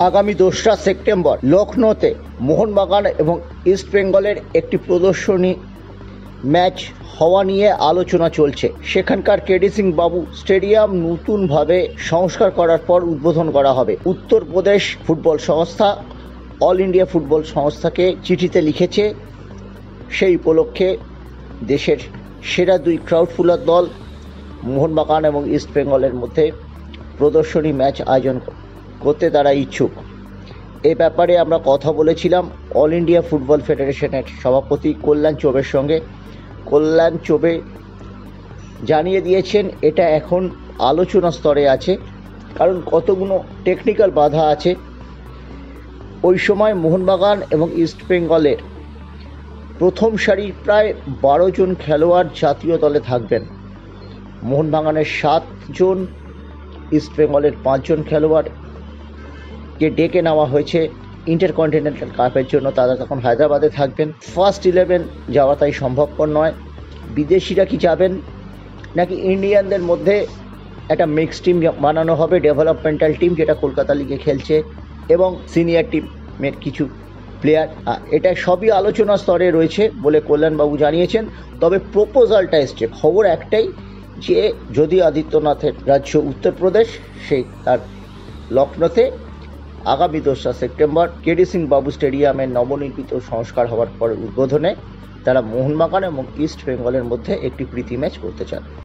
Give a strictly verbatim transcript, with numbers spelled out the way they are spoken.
আগামী দোসরা সেপ্টেম্বর লখনৌতে মোহনবাগান এবং ইস্ট বেঙ্গলের একটি প্রদর্শনী ম্যাচ হওয়া নিয়ে আলোচনা চলছে। সেখানকার কেডি সিং বাবু স্টেডিয়াম নতুনভাবে সংস্কার করার পর উদ্বোধন করা হবে। উত্তরপ্রদেশ ফুটবল সংস্থা অল ইন্ডিয়া ফুটবল সংস্থাকে চিঠিতে লিখেছে। সেই উপলক্ষে দেশের সেরা দুই ক্রাউডফুলার দল মোহনবাগান এবং ইস্ট বেঙ্গলের মধ্যে প্রদর্শনী ম্যাচ আয়োজন করতে তারা ইচ্ছুক। এ ব্যাপারে আমরা কথা বলেছিলাম অল ইন্ডিয়া ফুটবল ফেডারেশনের সভাপতি কল্যাণ চৌবের সঙ্গে। কল্যাণ চৌবে জানিয়ে দিয়েছেন এটা এখন আলোচনা স্তরে আছে, কারণ কতগুলো টেকনিক্যাল বাধা আছে। ওই সময় মোহনবাগান এবং ইস্ট বেঙ্গলের প্রথম সারির প্রায় বারো জন খেলোয়াড় জাতীয় দলে থাকবেন। মোহনবাগানের সাতজন, ইস্ট বেঙ্গলের পাঁচজন খেলোয়াড়কে ডেকে নেওয়া হয়েছে ইন্টারকন্টিনেন্টাল কাপের জন্য। তারা তখন হায়দ্রাবাদে থাকবেন। ফার্স্ট ইলেভেন যাওয়া তাই সম্ভবপর নয়। বিদেশিরা কি যাবেন নাকি ইন্ডিয়ানদের মধ্যে একটা মিক্স টিম বানানো হবে, ডেভেলপমেন্টাল টিম যেটা কলকাতা লিগে খেলছে এবং সিনিয়র টিমের কিছু প্লেয়ার, এটা সবই আলোচনা স্তরে রয়েছে বলে কল্যাণবাবু জানিয়েছেন। তবে প্রপোজালটা এসছে, খবর একটাই যে যদি আদিত্যনাথের রাজ্য উত্তরপ্রদেশ, সেই তার লখনৌতে আগামী দোসরা সেপ্টেম্বর কেডি সিং বাবু স্টেডিয়ামের নবনির্মিত সংস্কার হওয়ার পর উদ্বোধনে তারা মোহনবাগান এবং ইস্ট বেঙ্গলের মধ্যে একটি প্রীতি ম্যাচ করতে চান।